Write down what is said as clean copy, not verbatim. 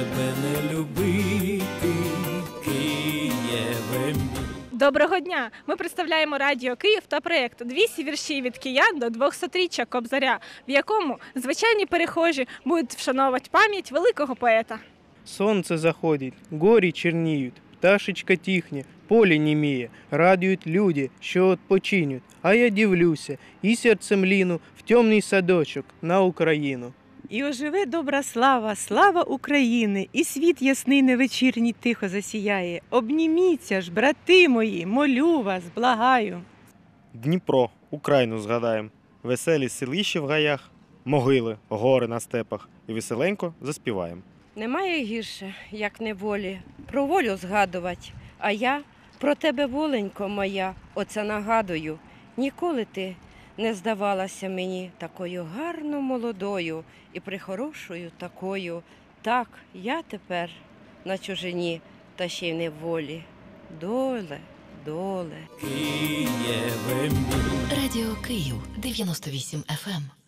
тебе не любити, Києве мій. Доброго дня! Ми представляємо Радіо Київ та проєкт «200 віршів від киян до 200-річчя Кобзаря», в якому звичайні перехожі будуть вшановувати пам'ять великого поета. Сонце заходить, горі чорніють, пташечка тихне, поле німіє, радують люди, що відпочинуть. А я дивлюся, і серцем ліну в темний садочок на Україну. І оживе добра слава, слава України, і світ ясний невечірній тихо засіяє. Обніміться ж, брати мої, молю вас, благаю. Дніпро, Україну згадаєм, веселі селища в гаях, могили, гори на степах і веселенько заспіваєм. Немає гірше, як неволі, про волю згадувати, а я про тебе, воленько моя, оце нагадую. Ніколи ти не здавалася мені такою гарно молодою і прихорошою такою. Так, я тепер на чужині, та ще й в неволі. Доле, доле. Києве мій. Радіо Київ 98 FM.